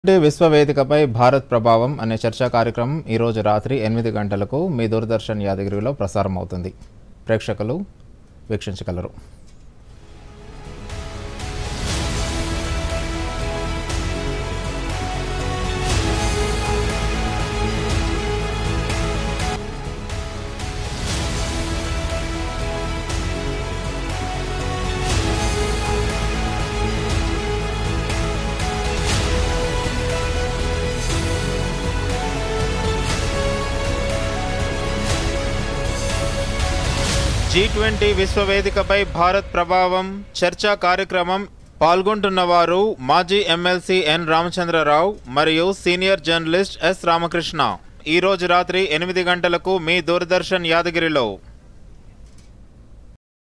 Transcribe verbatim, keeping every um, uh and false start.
విశ్వవేదికపై భారత్ ప్రభావం అనే చర్చా కార్యక్రమం ఈ రోజు రాత్రి ఎనిమిది గంటలకు మీ దూరదర్శన్ యాదగిరిలో ప్రసారం అవుతుంది. ప్రేక్షకులు వీక్షించగలరు. జీ ట్వంటీ విశ్వవేదికపై భారత్ ప్రభావం చర్చా కార్యక్రమం పాల్గొంటున్నవారు మాజీ ఎమ్మెల్సీ ఎన్ రామచంద్రరావు మరియు సీనియర్ జర్నలిస్ట్ ఎస్ రామకృష్ణ. ఈ రోజు రాత్రి ఎనిమిది గంటలకు మీ దూరదర్శన్ యాదగిరిలో.